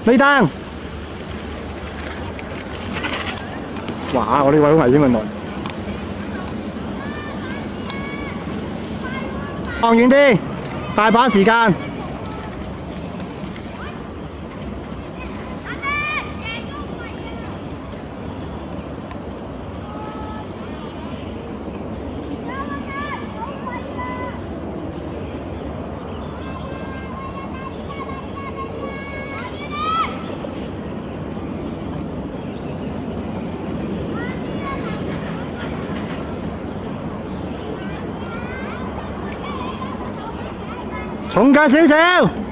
呢單。哇！我呢位好危險啊！望遠啲，大把時間。重架少少。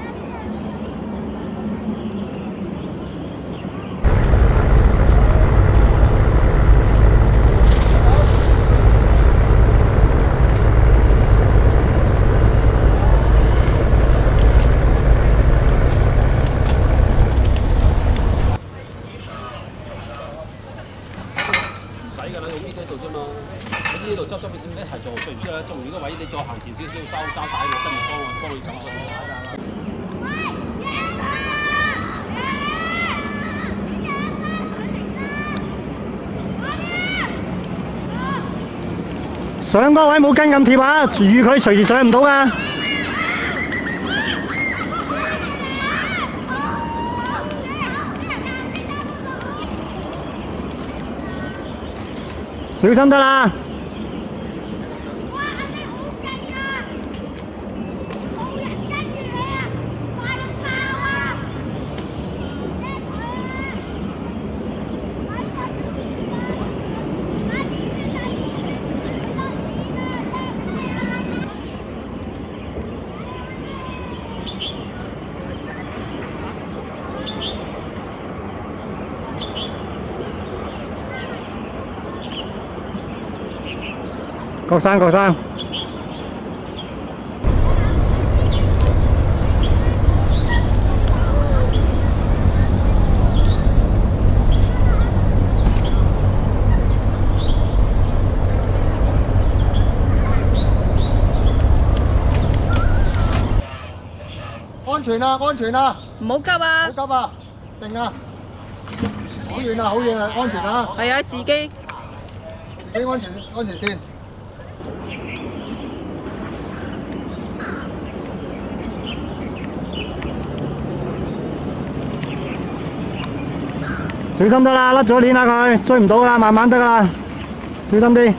㗎啦，用呢度啫嘛。喺呢度執你先一齊做，做完之後咧，做完呢個位你再行前少少，收揸帶我跟住幫你走出去。上嗰位冇跟咁貼啊，預佢隨時上唔到㗎。小心得啦！郭生，郭生， 安全啊，安全啊！ 唔好急啊！ 唔好急啊，定啊！好遠啊，好遠啊，安全啊！ 係啊，自己安全，安全先。 小心得啦，甩咗鏈啦佢，追唔到啦，慢慢得啦，小心啲。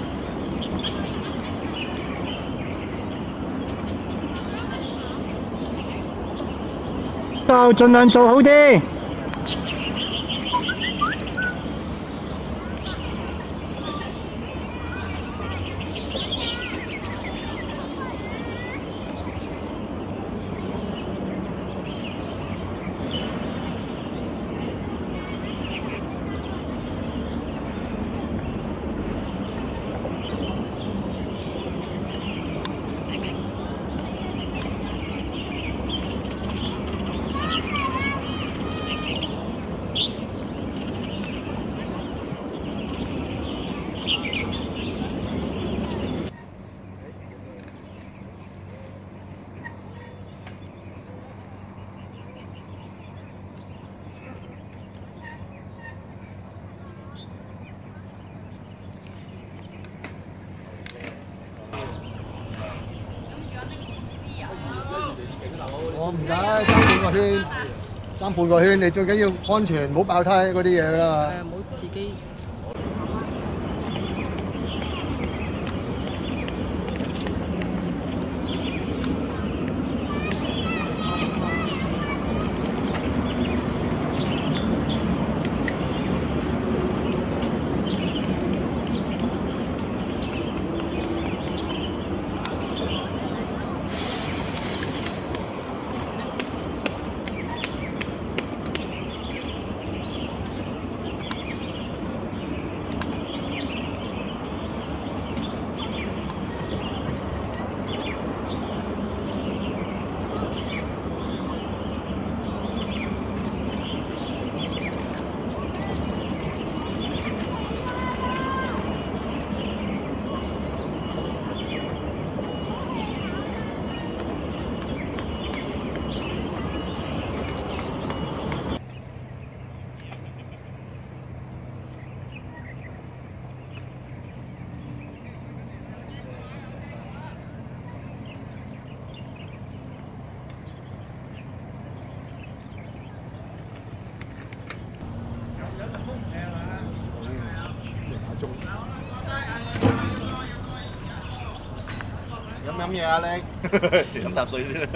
就盡量做好啲。 我唔使爭半個圈，爭半個圈，你最緊要安全，唔好爆胎嗰啲嘢啦。 唔好自己。 飲嘢啊你？飲啖水先。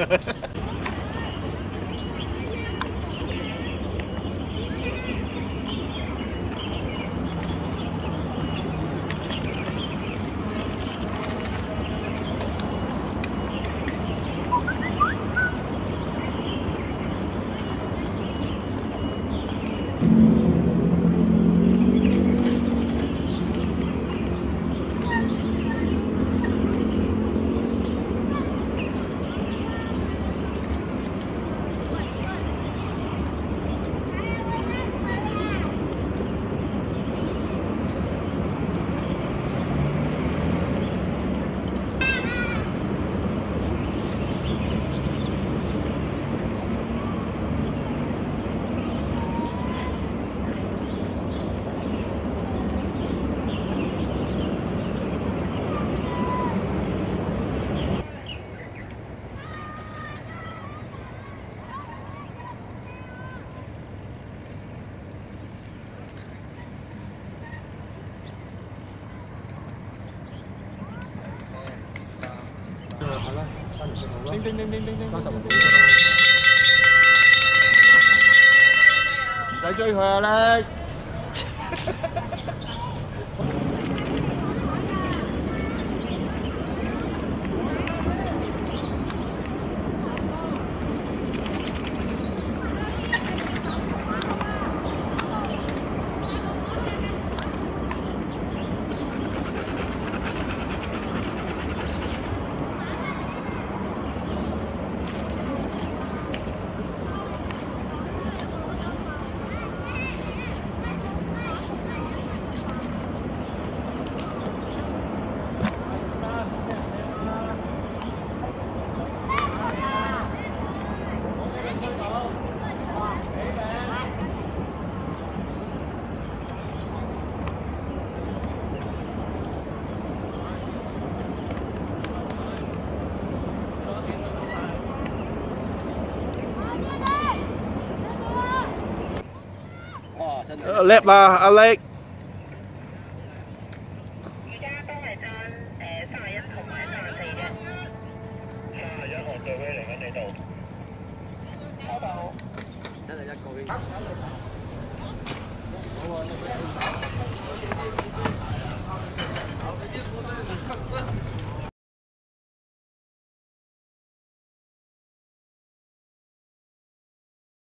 係啦，單條信號咯。叮叮叮叮叮叮，加10毫幾啫嘛。唔使追佢啊，叻！ 叻嘛，阿叻！ 而家都係爭31同埋34嘅。31號最尾嚟緊你度。收到。真係一個。